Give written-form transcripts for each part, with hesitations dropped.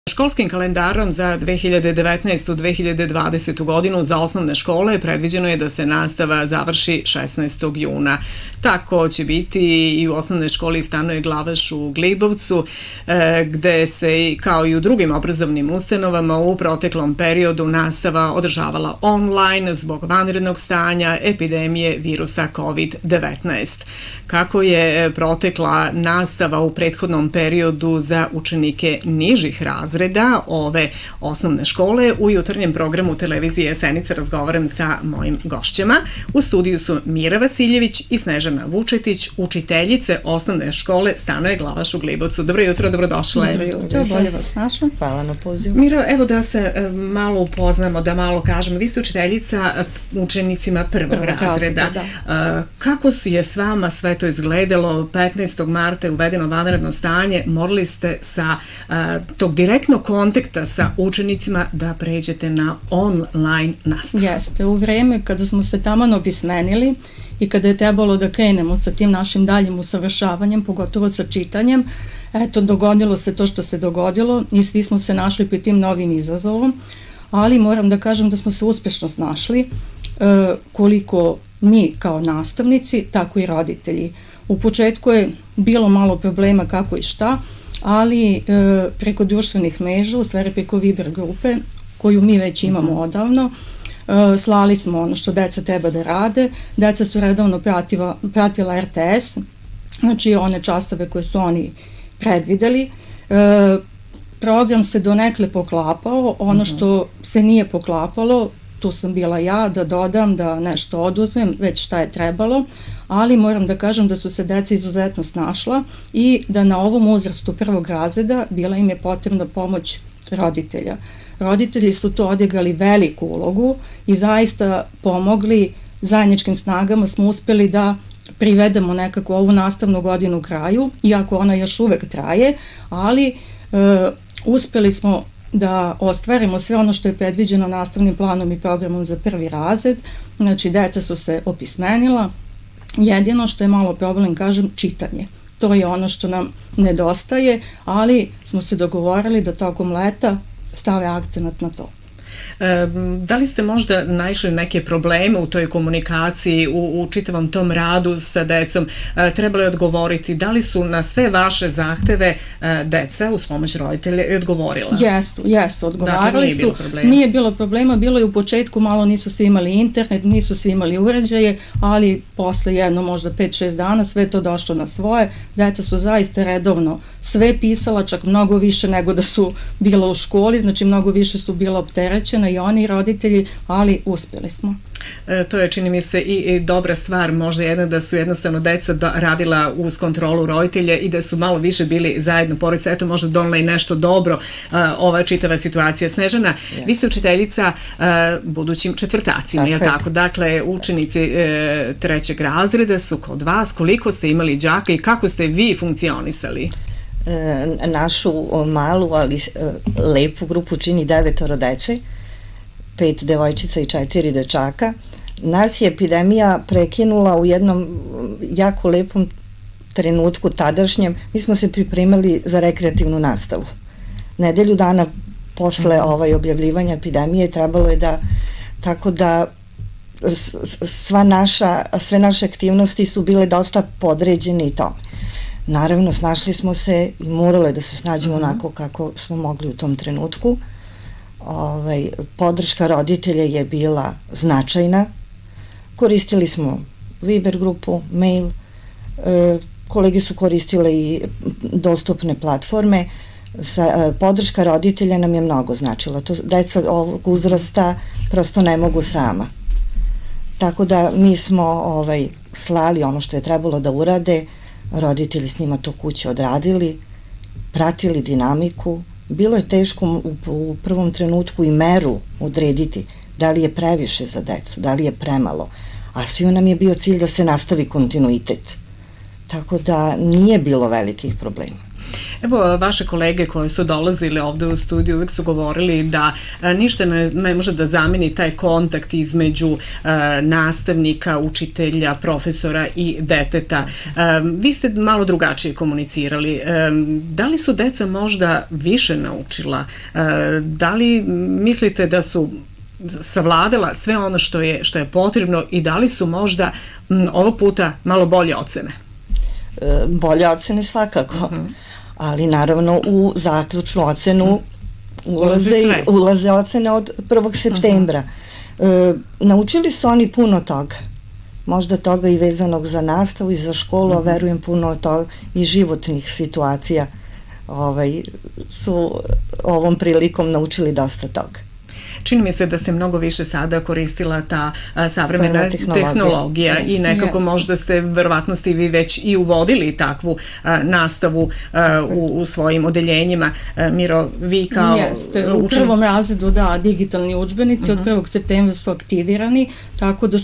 Školskim kalendarom za 2019-2020. godinu za osnovne škole predviđeno je da se nastava završi 16. juna. Tako će biti i u osnovnoj školi Stanoje Glavaš u Glibovcu, gde se, kao i u drugim obrazovnim ustanovama, u proteklom periodu nastava održavala online zbog vanrednog stanja epidemije virusa COVID-19. Kako je protekla nastava u prethodnom periodu za učenike nižih razreda ove osnovne škole, u jutarnjem programu televizije Senica razgovaram sa mojim gošćama. U studiju su Mira Vasiljević i Snežana Vučetić, učiteljice osnovne škole Stanoje Glavaš u Glibovcu. Dobro jutro, dobrodošle. Dobro jutro, bolje vas našla. Hvala na pozivu. Miro, evo da se malo upoznamo, da malo kažemo. Vi ste učiteljica učenicima prvog razreda. Kako je s vama sve to izgledalo? 15. marta je uvedeno vanredno stanje. Morali ste sa tog direktnog kontakta sa učenicima da pređete na online nastavu. Jeste, u vreme kada smo se taman opismenili i kada je trebalo da krenemo sa tim našim daljim usavršavanjem, pogotovo sa čitanjem, eto, dogodilo se to što se dogodilo i svi smo se našli pri tim novim izazovom, ali moram da kažem da smo se uspešno snašli, koliko mi kao nastavnici, tako i roditelji. U početku je bilo malo problema kako i šta, ali preko društvenih mreža, u stvari preko Viber grupe, koju mi već imamo odavno, slali smo ono što deca treba da rade. Deca su redovno pratila RTS, znači one časove koje su oni predvideli. Program se donekle poklapao, ono što se nije poklapalo, tu sam bila ja da dodam, da nešto oduzmem, već šta je trebalo, ali moram da kažem da su se deca izuzetno snašla i da na ovom uzrastu prvog razreda bila im je potrebna pomoć roditelja. Roditelji su tu odigrali veliku ulogu i zaista pomogli, zajedničkim snagama smo uspeli da privedemo nekako ovu nastavnu godinu u kraju, iako ona još uvek traje, ali uspeli smo da ostvarimo sve ono što je predviđeno nastavnim planom i programom za prvi razred. Znači, deca su se opismenila. Jedino što je malo problem, kažem, čitanje. To je ono što nam nedostaje, ali smo se dogovorili da tokom leta stave akcenat na to. Da li ste možda naišli neke probleme u toj komunikaciji, u čitavom tom radu sa decom? Trebalo je odgovoriti, da li su na sve vaše zahteve deca uz pomoć roditelja odgovorila? Jesu, odgovarali su. Nije bilo problema, bilo je u početku, malo nisu svi imali internet, nisu svi imali uređaje, ali posle jedno možda 5-6 dana sve to došlo na svoje. Deca su zaista redovno sve pisala, čak mnogo više nego da su bila u školi, znači mnogo više su bila opterećena i oni i roditelji, ali uspjeli smo. To je, čini mi se, i dobra stvar, možda jedna, da su jednostavno deca radila uz kontrolu roditelja i da su malo više bili zajedno porodica, eto možda donela i nešto dobro ova čitava situacija. Snežana, vi ste učiteljica budućim četvrtacima, je li tako? Dakle, učenici trećeg razreda su kod vas. Koliko ste imali đaka i kako ste vi funkcionisali? Našu malu, ali lepu grupu čini 9 dece, 5 devojčica i 4 dečaka. Nas je epidemija prekinula u jednom jako lepom trenutku tadašnjem. Mi smo se pripremali za rekreativnu nastavu. Nedelju dana posle objavljivanja epidemije trebalo je da, tako da sve naše aktivnosti su bile dosta podređene i tome. Naravno, snašli smo se i moralo je da se snađemo onako kako smo mogli u tom trenutku. Podrška roditelja je bila značajna. Koristili smo Viber grupu, mail, kolege su koristile i dostupne platforme. Podrška roditelja nam je mnogo značila. Deca ovog uzrasta prosto ne mogu sama. Tako da mi smo slali ono što je trebalo da urade, roditelji s njima to kuće odradili, pratili dinamiku. Bilo je teško u prvom trenutku i meru odrediti da li je previše za decu, da li je premalo, a svima nam je bio cilj da se nastavi kontinuitet. Tako da nije bilo velikih problema. Evo, vaše kolege koje su dolazile ovde u studiju uvek su govorili da ništa ne može da zameni taj kontakt između nastavnika, učitelja, profesora i deteta. Vi ste malo drugačije komunicirali. Da li su deca možda više naučila? Da li mislite da su savladala sve ono što je potrebno i da li su možda ovog puta malo bolje ocene? Bolje ocene svakako, ali naravno u zaključnu ocenu ulaze ocene od 1. septembra. Naučili su oni puno toga, možda toga i vezanog za nastavu i za školu, a verujem puno toga i životnih situacija su ovom prilikom naučili dosta toga. Čini mi se da se mnogo više sada koristila ta savremena tehnologija i nekako možda ste, verovatno ste vi već i uvodili takvu nastavu u svojim odeljenjima. Miro, vi kao učenik? U prvom razredu, da, digitalni udžbenici od 1. septembra su aktivirani, tako da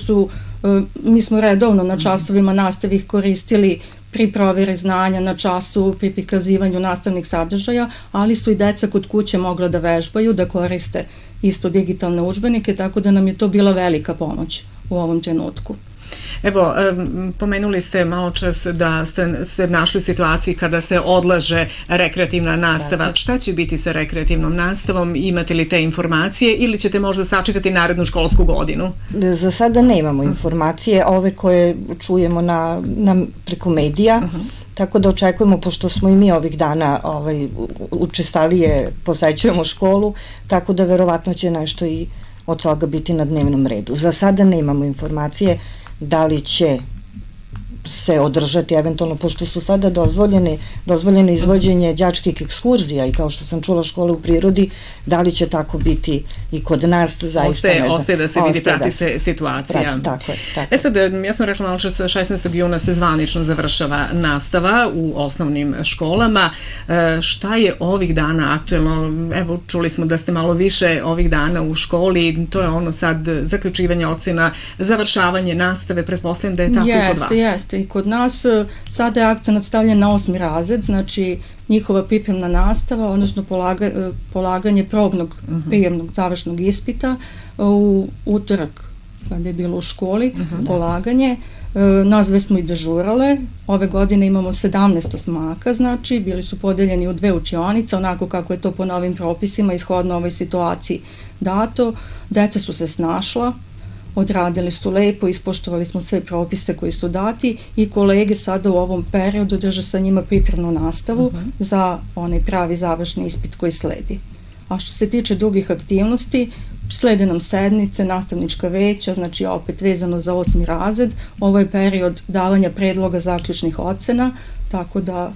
mi smo redovno na časovima nastave ih koristili pri proveri znanja na času, pri prikazivanju nastavnih sadržaja, ali su i deca kod kuće mogla da vežbaju, da koriste isto digitalne udžbenike, tako da nam je to bila velika pomoć u ovom trenutku. Evo, pomenuli ste malo čas da ste se našli u situaciji kada se odlaže rekreativna nastava. Šta će biti sa rekreativnom nastavom? Imate li te informacije ili ćete možda sačekati narednu školsku godinu? Za sada nemamo informacije, ove koje čujemo preko medija, tako da očekujemo, pošto smo i mi ovih dana učestalije posećujemo školu, tako da verovatno će nešto i od toga biti na dnevnom redu. Za sada nemamo informacije da li će se održati eventualno, pošto su sada dozvoljene izvođenje đačkih ekskurzija i kao što sam čula škole u prirodi, da li će tako biti i kod nas, zaista ne znam. Ostaje da se vidi, prati se situacija. Tako je. Sad, ja sam rekla malo čas, 16. juna se zvanično završava nastava u osnovnim školama. Šta je ovih dana aktuelno? Evo, čuli smo da ste malo više ovih dana u školi, to je ono sad zaključivanje ocena, završavanje nastave, pretpostavljam da je tako i kod vas. Jeste. I kod nas sada je akcenat stavljen na 8. razred, znači njihova pripremna nastava, odnosno polaganje probnog prijemnog završnog ispita u utorak, kada je bilo u školi, polaganje. Nas već smo i dežurale. Ove godine imamo 17 osmaka, znači bili su podeljeni u 2 učionice, onako kako je to po novim propisima ishodno ovoj situaciji dato. Deca su se snašla, odradili su lepo, ispoštovali smo sve propise koji su dati i kolege sada u ovom periodu drže sa njima pripremnu nastavu za onaj pravi završni ispit koji sledi. A što se tiče drugih aktivnosti, slede nam sednice, nastavnička veća, znači opet vezano za 8. razred. Ovo je period davanja predloga zaključnih ocena, tako da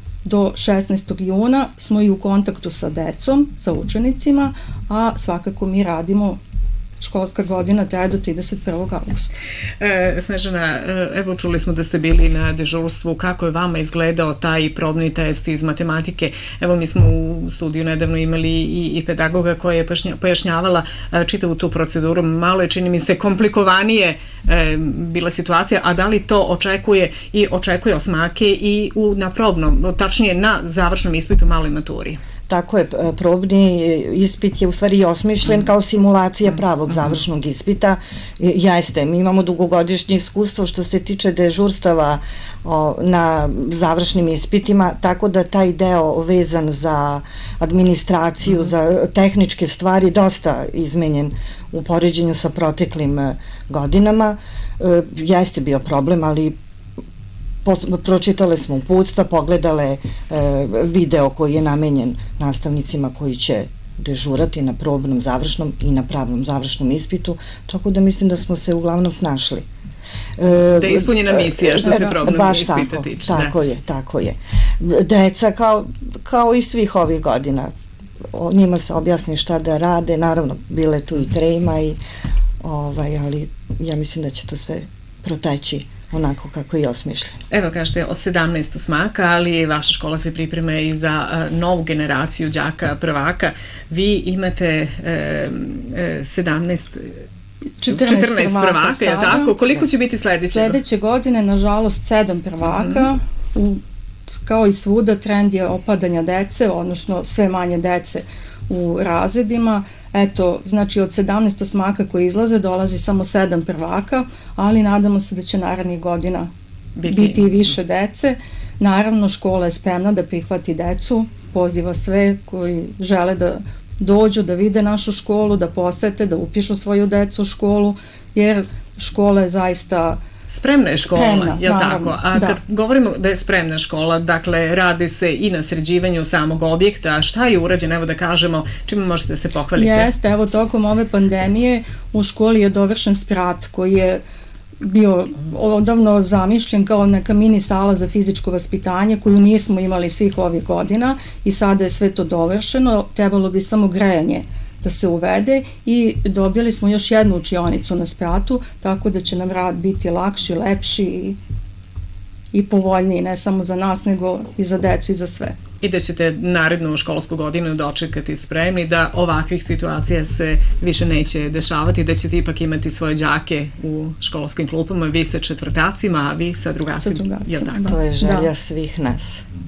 do 16. juna smo i u kontaktu sa decom, sa učenicima, a svakako mi radimo. Školska godina traje do 31. augusta. Snežana, evo čuli smo da ste bili na dežurstvu. Kako je vama izgledao taj probni test iz matematike? Evo, mi smo u studiju nedavno imali i pedagoga koja je pojašnjavala čitavu tu proceduru. Malo je, čini mi se, komplikovanije bila situacija, a da li to očekuje osmake i na probnom, tačnije na završnom ispitu maloj maturi? Tako je, probni ispit je u stvari osmišljen kao simulacija pravog završnog ispita. Jeste, mi imamo dugogodišnje iskustvo što se tiče dežurstava na završnim ispitima, tako da taj deo vezan za administraciju, za tehničke stvari dosta izmenjen u poređenju sa proteklim godinama. Jeste bio problem, ali pročitale smo uputstva, pogledale video koji je namenjen nastavnicima koji će dežurati na probnom završnom i na pravnom završnom ispitu, tako da mislim da smo se uglavnom snašli. Da je ispunjena misija što se probnog ispita tiče. Tako je. Deca kao i svih ovih godina, njima se objasni šta da rade, naravno bile tu i trema, ali ja mislim da će to sve proteći onako kako je osmišljeno. Evo, kažete, od 17 osmaka, ali vaša škola se priprema i za novu generaciju đaka prvaka. Vi imate 14 prvaka, je tako? Koliko će biti sledeće? Sledeće godine, nažalost, 7 prvaka u kao i svuda trend je opadanja dece, odnosno sve manje dece u razredima. Eto, znači od 17 osmaka koji izlaze dolazi samo 7 prvaka, ali nadamo se da će narednih godina biti i više dece. Naravno, škola je spremna da prihvati decu, poziva sve koji žele da dođu, da vide našu školu, da posete, da upišu svoju decu u školu, jer škola je zaista spremna je škola, je li tako? A da. kad govorimo da je spremna škola, dakle, radi se i na sređivanju samog objekta, šta je urađeno, evo da kažemo, čime možete se pohvaliti? Jeste, evo, tokom ove pandemije u školi je dovršen sprat koji je bio odavno zamišljen kao neka mini sala za fizičko vaspitanje koju nismo imali svih ovih godina i sada je sve to dovršeno, trebalo bi samo grejanje da se uvede i dobili smo još jednu učionicu na spratu, tako da će nam rad biti lakši, lepši i povoljniji, ne samo za nas, nego i za decu i za sve. I da ćete narednu školsku godinu dočekati spremni, da ovakvih situacija se više neće dešavati, da ćete ipak imati svoje đake u školskim klupama, vi sa četvrtacima, a vi sa drugacima. To je želja svih nas.